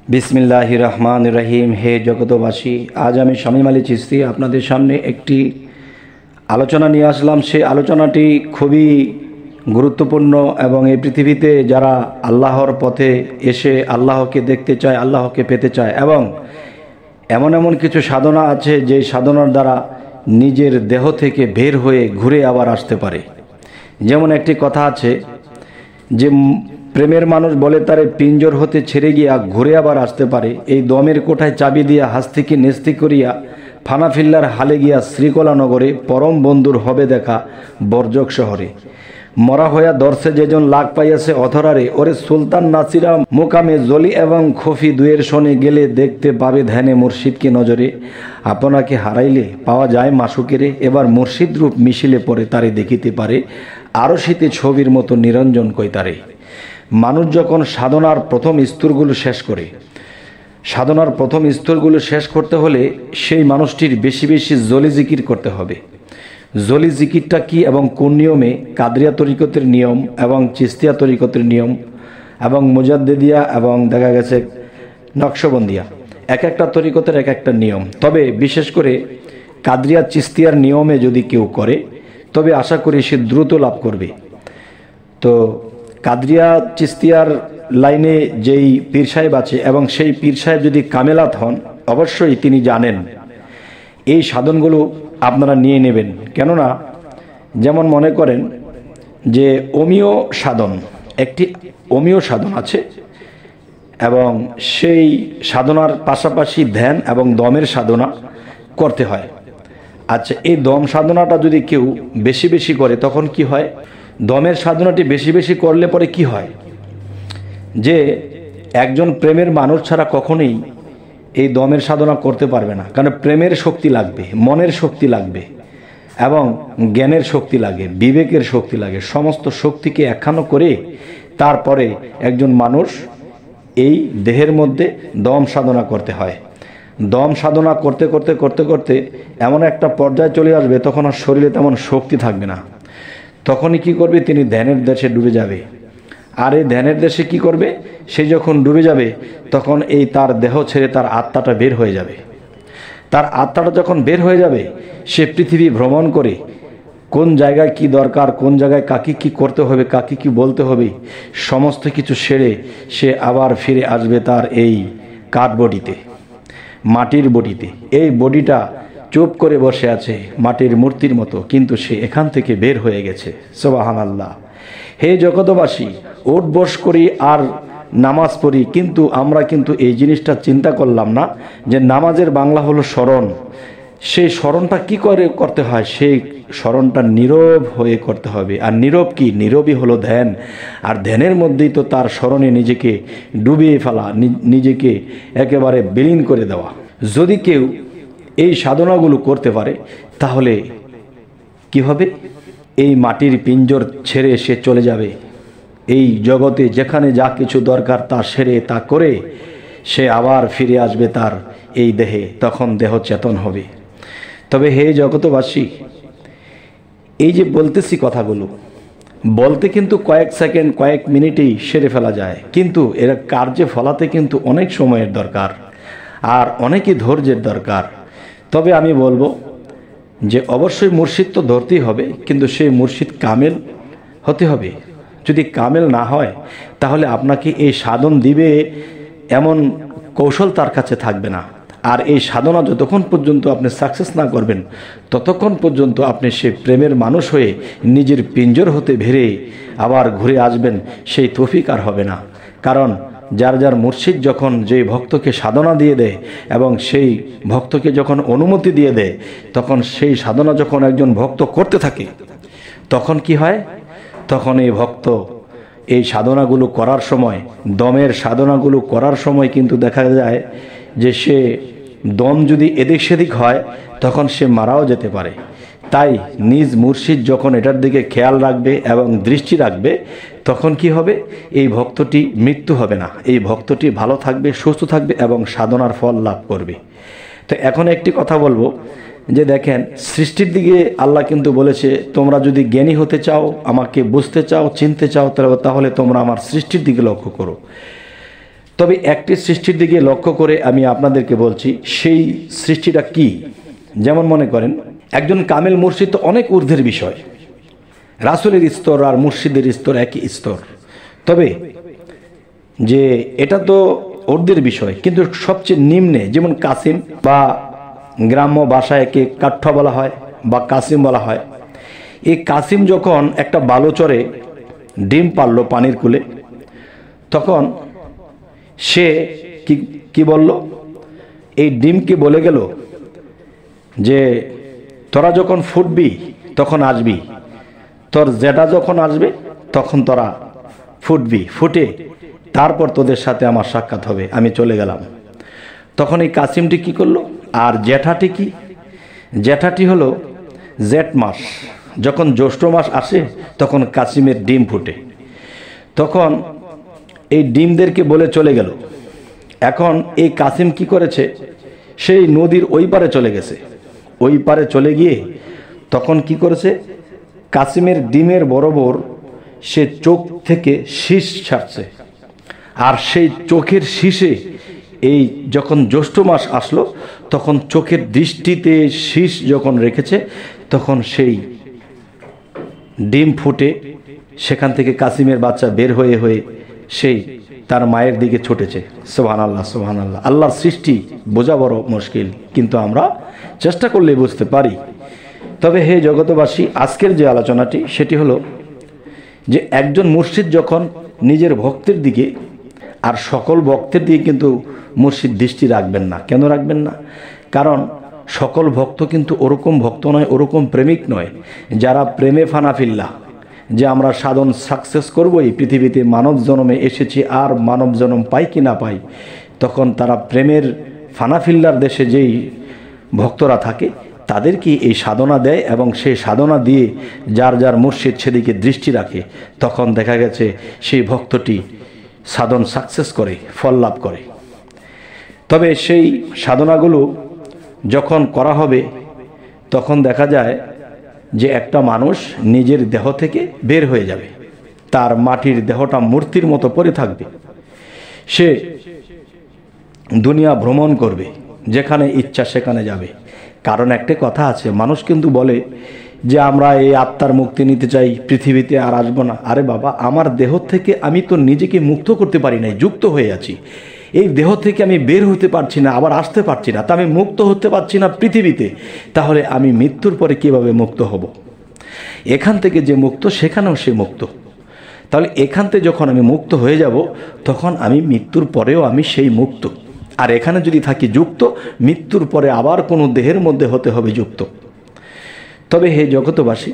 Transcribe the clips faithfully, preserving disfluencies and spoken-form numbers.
बिस्मिल्लाहिर रहमानिर रहीम। हे जगतबासी, आज आमी शामीम आली चिस्ती आपनादेर सामने एकटी आलोचना निये आसलाम। से आलोचनाटी खूबই गुरुत्वपूर्ण एवं এই পৃথিবীতে যারা আল্লাহর পথে এসে আল্লাহকে দেখতে চায়, আল্লাহকে পেতে চায় এবং এমন এমন কিছু সাধনা আছে যে সাধনার দ্বারা নিজের দেহ থেকে বের হয়ে ঘুরে আবার আসতে পারে। যেমন একটি কথা আছে যে প্রেমের মানুষ বলে তারে পিঞ্জর হতে ছেড়ে গিয়া ঘুরে আবার আসতে পারে। এই দমের কোঠায় চাবি দিয়া হাস্তিকে নেস্তি করিয়া ফানাফিল্লার হালে গিয়া শ্রীকলা নগরে পরম বন্ধুর হবে দেখা বর্জক শহরে। মরা হইয়া দর্শে যেজন লাগ পাইয়াছে অধরারে, ওরে সুলতান নাসিরা মোকামে জলি এবং খফি দুয়ের শনে গেলে দেখতে পাবে ধ্যানে মুর্শিদকে নজরে। আপনাকে হারাইলে পাওয়া যায় মাসুকেরে, এবার মুর্শিদ রূপ মিশিলে পরে তারে দেখিতে পারে আরো শীতে ছবির মতো নিরঞ্জন কইতারে। মানুষ যখন সাধনার প্রথম স্তরগুলো শেষ করে, সাধনার প্রথম স্তরগুলো শেষ করতে হলে সেই মানুষটির বেশি বেশি জলি জিকির করতে হবে। জলি জিকিরটা কি এবং কোন নিয়মে? কাদরিয়া তরিকতের নিয়ম এবং চিস্তিয়া তরিকতের নিয়ম এবং মুজাদ্দিদিয়া এবং দেখা গেছে নকশবন্দিয়া, এক একটা তরিকতের এক একটা নিয়ম। তবে বিশেষ করে কাদরিয়া চিস্তিয়ার নিয়মে যদি কেউ করে তবে আশা করি সে দ্রুত লাভ করবে। তো কাদরিয়া চিস্তিয়ার লাইনে যেই পীর সাহেব আছে এবং সেই পীর সাহেব যদি কামেলাত হন, অবশ্যই তিনি জানেন এই সাধনগুলো আপনারা নিয়ে নেবেন। কেননা যেমন মনে করেন যে অমীয় সাধন, একটি অমীয় সাধন আছে এবং সেই সাধনার পাশাপাশি ধ্যান এবং দমের সাধনা করতে হয়। আচ্ছা, এই দম সাধনাটা যদি কেউ বেশি বেশি করে তখন কি হয়? দমের সাধনাটি বেশি বেশি করলে পরে কি হয় যে একজন প্রেমের মানুষ ছাড়া কখনোই এই দমের সাধনা করতে পারবে না। কারণ প্রেমের শক্তি লাগবে, মনের শক্তি লাগবে এবং জ্ঞানের শক্তি লাগে, বিবেকের শক্তি লাগে। সমস্ত শক্তিকে একখানো করে তারপরে একজন মানুষ এই দেহের মধ্যে দম সাধনা করতে হয়। দম সাধনা করতে করতে করতে করতে এমন একটা পর্যায়ে চলে আসবে তখন আর শরীরে তেমন শক্তি থাকবে না। তখনই কি করবে? তিনি ধ্যানের দেশে ডুবে যাবে। আর এই ধ্যানের দেশে কি করবে? সে যখন ডুবে যাবে তখন এই তার দেহ ছেড়ে তার আত্মাটা বের হয়ে যাবে। তার আত্মাটা যখন বের হয়ে যাবে সে পৃথিবী ভ্রমণ করে কোন জায়গায় কি দরকার, কোন জায়গায় কাকে কি করতে হবে, কাকে কি বলতে হবে, সমস্ত কিছু সেরে সে আবার ফিরে আসবে তার এই কাঠ বডিতে, মাটির বডিতে। এই বডিটা চুপ করে বসে আছে মাটির মূর্তির মতো, কিন্তু সে এখান থেকে বের হয়ে গেছে। সুবহানাল্লাহ। হে জগতবাসী, ওঠ বস করি আর নামাজ পড়ি, কিন্তু আমরা কিন্তু এই জিনিসটা চিন্তা করলাম না যে নামাজের বাংলা হলো স্মরণ। সেই স্মরণটা কি করে করতে হয়? সেই স্মরণটা নীরব হয়ে করতে হবে। আর নীরব কি? নীরবই হলো ধ্যান। আর ধ্যানের মধ্যেই তো তার স্মরণে নিজেকে ডুবিয়ে ফেলা, নিজেকে একেবারে বিলীন করে দেওয়া। যদি কেউ এই সাধনাগুলো করতে পারে তাহলে কি হবে? এই মাটির পিঞ্জর ছেড়ে সে চলে যাবে এই জগতে, যেখানে যা কিছু দরকার তা সেরে তা করে সে আবার ফিরে আসবে তার এই দেহে, তখন দেহ চেতন হবে। তবে হে জগতবাসী, এই যে বলতেছি কথাগুলো, বলতে কিন্তু কয়েক সেকেন্ড কয়েক মিনিটেই সেরে ফেলা যায়, কিন্তু এরা কার্যে ফলাতে কিন্তু অনেক সময়ের দরকার আর অনেকই ধৈর্যের দরকার। তবে আমি বলবো যে অবশ্যই মুর্শিদ তো ধরতেই হবে, কিন্তু সেই মুর্শিদ কামেল হতে হবে। যদি কামেল না হয় তাহলে আপনাকে এই সাধন দিবে এমন কৌশল তার কাছে থাকবে না। আর এই সাধনা যতক্ষণ পর্যন্ত আপনি সাকসেস না করবেন ততক্ষণ পর্যন্ত আপনি সে প্রেমের মানুষ হয়ে নিজের পিঞ্জর হতে ভেরে আবার ঘুরে আসবেন সেই তৌফিক আর হবে না। কারণ যার যার মুর্শিদ যখন যে ভক্তকে সাধনা দিয়ে দেয় এবং সেই ভক্তকে যখন অনুমতি দিয়ে দেয়, তখন সেই সাধনা যখন একজন ভক্ত করতে থাকে তখন কি হয়? তখন এই ভক্ত এই সাধনাগুলো করার সময়, দমের সাধনাগুলো করার সময় কিন্তু দেখা যায় যে সে দম যদি এদিক সেদিক হয় তখন সে মারাও যেতে পারে। তাই নিজ মুর্শিদ যখন এটার দিকে খেয়াল রাখবে এবং দৃষ্টি রাখবে তখন কি হবে? এই ভক্তটি মৃত্যু হবে না, এই ভক্তটি ভালো থাকবে, সুস্থ থাকবে এবং সাধনার ফল লাভ করবে। তো এখন একটি কথা বলবো যে দেখেন, সৃষ্টির দিকে আল্লাহ কিন্তু বলেছে তোমরা যদি জ্ঞানী হতে চাও, আমাকে বুঝতে চাও, চিনতে চাও, তাহলে তোমরা আমার সৃষ্টির দিকে লক্ষ্য করো। তবে একটি সৃষ্টির দিকে লক্ষ্য করে আমি আপনাদেরকে বলছি, সেই সৃষ্টিটা কি। যেমন মনে করেন একজন কামেল মুর্শিদ তো অনেক ঊর্ধ্বের বিষয়, রাসূলের স্তর আর মুর্শিদের স্তর একই স্তর। তবে যে এটা তো ঊর্ধ্বের বিষয়, কিন্তু সবচেয়ে নিম্নে যেমন কাসিম বা গ্রাম্য ভাষায় একে কাঠ্য বলা হয় বা কাসিম বলা হয়। এই কাসিম যখন একটা বালুচরে ডিম পারল পানির কূলে, তখন সে কি কি বলল, এই ডিমকে বলে গেল যে তোরা যখন ফুটবি তখন আসবি, তোর জেটা যখন আসবে তখন তোরা ফুটবি, ফুটে তারপর তোদের সাথে আমার সাক্ষাৎ হবে, আমি চলে গেলাম। তখন এই কাসিমটি কি করলো, আর জ্যাঠাটি কি, জ্যাঠাটি হলো জেঠ মাস, যখন জ্যৈষ্ঠ মাস আসে তখন কাসিমের ডিম ফুটে, তখন এই ডিমদেরকে বলে চলে গেল। এখন এই কাসিম কি করেছে, সেই নদীর ওই পারে চলে গেছে, ওই পারে চলে গিয়ে তখন কি করেছে, কাসিমের ডিমের বরাবর সে চোখ থেকে শীষ ছাড়ছে, আর সেই চোখের শীষে এই যখন জ্যৈষ্ঠ মাস আসলো তখন চোখের দৃষ্টিতে শীষ যখন রেখেছে তখন সেই ডিম ফুটে সেখান থেকে কাসিমের বাচ্চা বের হয়ে হয়ে সেই তার মায়ের দিকে ছুটেছে। সুবহানাল্লাহ, সুবহানাল্লাহ। আল্লাহর সৃষ্টি বোঝা বড় মুশকিল, কিন্তু আমরা চেষ্টা করলে বুঝতে পারি। তবে হে জগতবাসী, আজকের যে আলোচনাটি সেটি হলো যে একজন মুর্শিদ যখন নিজের ভক্তের দিকে আর সকল ভক্তের দিকে কিন্তু মুর্শিদ দৃষ্টি রাখবেন না। কেন রাখবেন না? কারণ সকল ভক্ত কিন্তু ওরকম ভক্ত নয়, ওরকম প্রেমিক নয় যারা প্রেমে ফানাফিল্লা, যে আমরা সাধন সাকসেস করবো, এই পৃথিবীতে মানব জন্মে এসেছি আর মানব জন্ম পাই কি না পাই, তখন তারা প্রেমের ফানাফিল্লার দেশে যেই ভক্তরা থাকে তাদেরকে এই সাধনা দেয় এবং সেই সাধনা দিয়ে যার যার মুর্শিদ সেদিকে দৃষ্টি রাখে, তখন দেখা গেছে সেই ভক্তটি সাধন সাকসেস করে, ফল লাভ করে। তবে সেই সাধনাগুলো যখন করা হবে তখন দেখা যায় যে একটা মানুষ নিজের দেহ থেকে বের হয়ে যাবে, তার মাটির দেহটা মূর্তির মতো পড়ে থাকবে, সে দুনিয়া ভ্রমণ করবে, যেখানে ইচ্ছা সেখানে যাবে। কারণ একটা কথা আছে, মানুষ কিন্তু বলে যে আমরা এই আত্মার মুক্তি নিতে চাই, পৃথিবীতে আর আসবো না। আরে বাবা, আমার দেহ থেকে আমি তো নিজেকে মুক্ত করতে পারি নাই, যুক্ত হয়ে আছি। এই দেহ থেকে আমি বের হতে পারছি না, আবার আসতে পারছি না, তা আমি মুক্ত হতে পারছি না পৃথিবীতে, তাহলে আমি মৃত্যুর পরে কিভাবে মুক্ত হব? এখান থেকে যে মুক্ত সেখানেও সে মুক্ত, তাহলে এখান থেকে যখন আমি মুক্ত হয়ে যাব তখন আমি মৃত্যুর পরেও আমি সেই মুক্ত। আর এখানে যদি থাকি যুক্ত, মৃত্যুর পরে আবার কোনো দেহের মধ্যে হতে হবে যুক্ত। তবে হে জগতবাসী,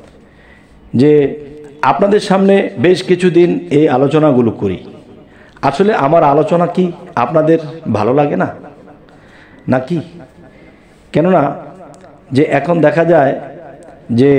যে আপনাদের সামনে বেশ কিছুদিন এই আলোচনাগুলো করি, আসলে আমার আলোচনা কি আপনাদের ভালো লাগে না নাকি? কেননা যে এখন দেখা যায় যে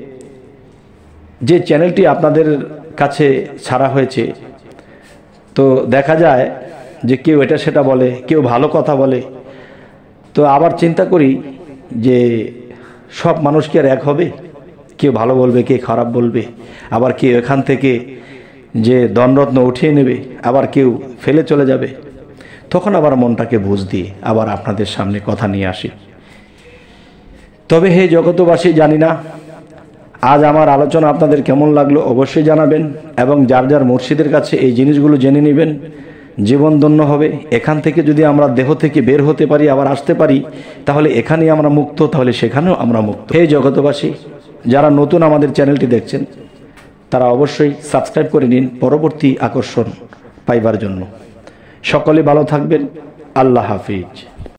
যে চ্যানেলটি আপনাদের কাছে ছাড়া হয়েছে, তো দেখা যায় যে কেউ এটা সেটা বলে, কেউ ভালো কথা বলে, তো আবার চিন্তা করি যে সব মানুষ কি আর এক হবে? কেউ ভালো বলবে, কে খারাপ বলবে, আবার কেউ এখান থেকে যে দণ্ডরত্ন উঠিয়ে নেবে, আবার কেউ ফেলে চলে যাবে। তখন আবার মনটাকে বুঝ দিয়ে আবার আপনাদের সামনে কথা নিয়ে আসি। তবে হে জগতবাসী, জানি না আজ আমার আলোচনা আপনাদের কেমন লাগলো, অবশ্যই জানাবেন, এবং যার যার মুর্শিদের কাছে এই জিনিসগুলো জেনে নেবেন, জীবন ধন্য হবে। এখান থেকে যদি আমরা দেহ থেকে বের হতে পারি, আবার আসতে পারি, তাহলে এখানেই আমরা মুক্ত, তাহলে সেখানেও আমরা মুক্ত। হে জগতবাসী, যারা নতুন আমাদের চ্যানেলটি দেখছেন তারা অবশ্যই সাবস্ক্রাইব করে নিন পরবর্তী আকর্ষণ পাইবার জন্য। সকলে ভালো থাকবেন। আল্লাহ হাফিজ।